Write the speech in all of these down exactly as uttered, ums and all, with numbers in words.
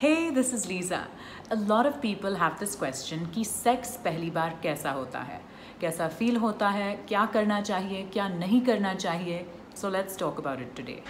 Hey, this is Lisa. A lot of people have this question कि sex पहली बार कैसा होता है, कैसा फील होता है, क्या करना चाहिए, क्या नहीं करना चाहिए. So let's talk about it today.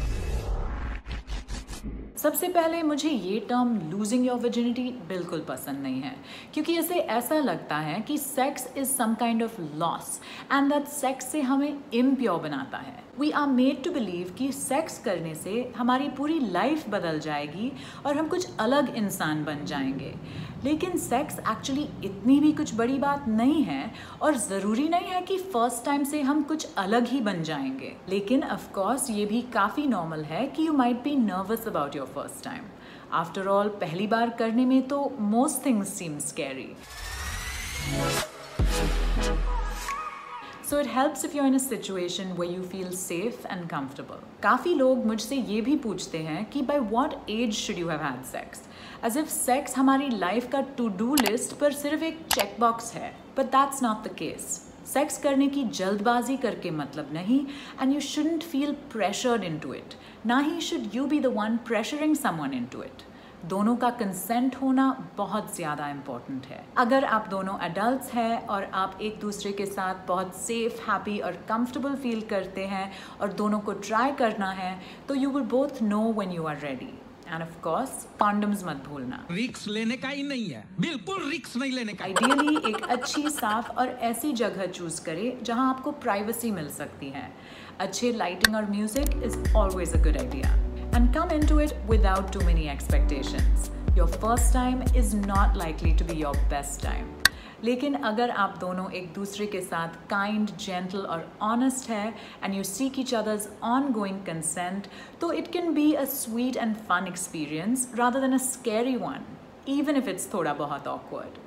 सबसे पहले मुझे ये टर्म लूजिंग योर वर्जिनिटी बिल्कुल पसंद नहीं है, क्योंकि इसे ऐसा लगता है कि sex is some kind of loss and that sex से हमें इम्प्योर बनाता है. We are made to believe कि सेक्स करने से हमारी पूरी लाइफ बदल जाएगी और हम कुछ अलग इंसान बन जाएंगे. लेकिन सेक्स एक्चुअली इतनी भी कुछ बड़ी बात नहीं है और ज़रूरी नहीं है कि फर्स्ट टाइम से हम कुछ अलग ही बन जाएंगे. लेकिन ऑफ कोर्स ये भी काफ़ी नॉर्मल है कि you might be nervous about your first time. After all पहली बार करने में तो most things seem scary. So it helps if you're in a situation where you feel safe and comfortable. काफ़ी लोग मुझसे ये भी पूछते हैं कि by what age should you have had sex? As if sex हमारी life का to-do list पर सिर्फ एक checkbox है. But that's not the case. Sex करने की जल्दबाजी करके मतलब नहीं, and you shouldn't feel pressured into it. ना ही should you be the one pressuring someone into it. दोनों का कंसेंट होना बहुत ज़्यादा इम्पॉर्टेंट है. अगर आप दोनों एडल्ट्स हैं और आप एक दूसरे के साथ बहुत सेफ, हैप्पी और कंफर्टेबल फील करते हैं और दोनों को ट्राई करना है, तो you will both know when you are ready. And of course condoms मत भूलना. रिक्स लेने का ही नहीं है, बिल्कुल रिक्स नहीं लेने का. आइडियली एक अच्छी, साफ और ऐसी जगह चूज करें जहां आपको प्राइवेसी मिल सकती है. अच्छे लाइटिंग और music is always a good idea. And come into it without too many expectations. Your first time is not likely to be your best time. लेकिन अगर आप दोनों एक दूसरे के साथ kind, gentle और honest है and you seek each other's ongoing consent, तो it can be a sweet and fun experience rather than a scary one, even if it's थोड़ा बहुत awkward.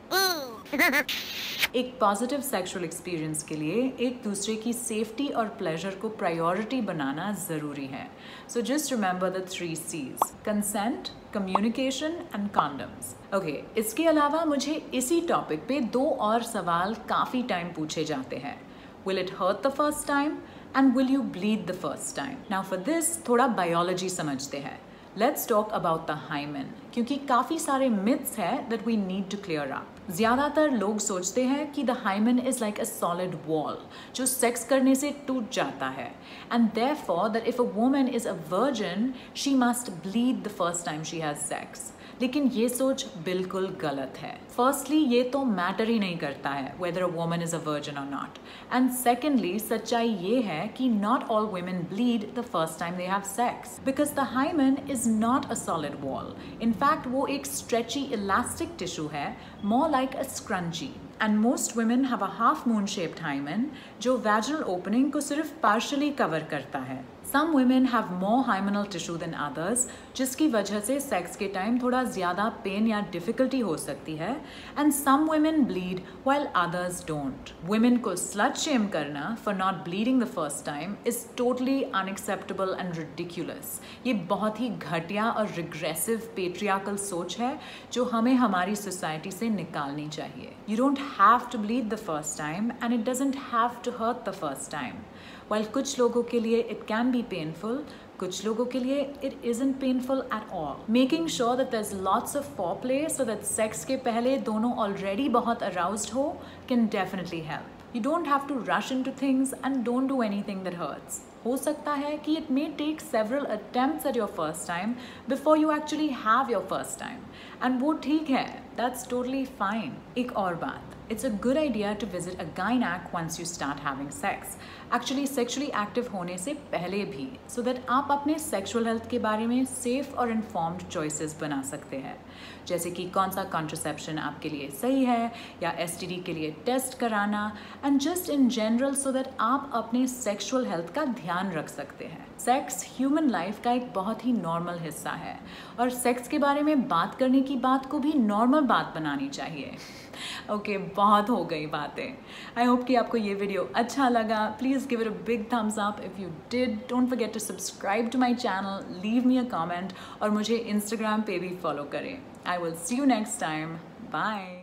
एक पॉजिटिव सेक्सुअल एक्सपीरियंस के लिए एक दूसरे की सेफ्टी और प्लेजर को प्रायोरिटी बनाना ज़रूरी है. So just remember the three Cs: consent, communication and condoms. Okay, इसके अलावा मुझे इसी टॉपिक पे दो और सवाल काफ़ी टाइम पूछे जाते हैं. Will it hurt the first time and will you bleed the first time? Now for this थोड़ा बायोलॉजी समझते हैं. Let's talk about the hymen, क्योंकि काफ़ी सारे मिथ्स हैं that we need to clear up. ज़्यादातर लोग सोचते हैं कि the hymen is like a solid wall जो सेक्स करने से टूट जाता है, and therefore that if a woman is a virgin she must bleed the first time she has sex. लेकिन ये सोच बिल्कुल गलत है. फर्स्टली ये तो मैटर ही नहीं करता है whether a woman is a virgin और नॉट. एंड सेकेंडली सच्चाई ये है कि not all women bleed the first time they have sex, because the hymen is not a solid wall. In fact वो एक स्ट्रेची इलास्टिक टिश्यू है, more like a scrunchie. And most women have a half moon shaped hymen जो vaginal opening को सिर्फ partially cover करता है. Some women have more hymenal tissue than others, जिसकी वजह से सेक्स के टाइम थोड़ा ज़्यादा पेन या डिफ़िकल्टी हो सकती है. And some women bleed while others don't. Women को slut shame करना for not bleeding the first time is totally unacceptable and ridiculous. ये बहुत ही घटिया और regressive patriarchal सोच है जो हमें हमारी सोसाइटी से निकालनी चाहिए. You don't have to bleed the first time and it doesn't have to hurt the first time. While कुछ लोगों के लिए it can be painful, कुछ लोगों के लिए it isn't painful at all. Making sure that there's lots of foreplay so that sex के पहले दोनों already बहुत aroused हो can definitely help. You don't have to rush into things and don't do anything that hurts. हो सकता है कि it may take several attempts at your first time before you actually have your first time. And वो ठीक है, that's totally fine. एक और बात, it's a good idea to visit a gynac once you start having sex. Actually sexually active होने से पहले भी, so that आप अपने sexual health के बारे में safe और informed choices बना सकते हैं. जैसे कि कौन सा contraception आपके लिए सही है या S T D के लिए टेस्ट कराना, and just in general so that आप अपने sexual health का ध्यान रख सकते हैं. सेक्स ह्यूमन लाइफ का एक बहुत ही नॉर्मल हिस्सा है और सेक्स के बारे में बात करने की बात को भी नॉर्मल बात बनानी चाहिए. ओके okay, बहुत हो गई बातें. आई होप कि आपको ये वीडियो अच्छा लगा. Please give it a big thumbs up if you did. Don't forget to subscribe to my channel, leave me a comment और मुझे इंस्टाग्राम पे भी फॉलो करें. I will see you next time. Bye.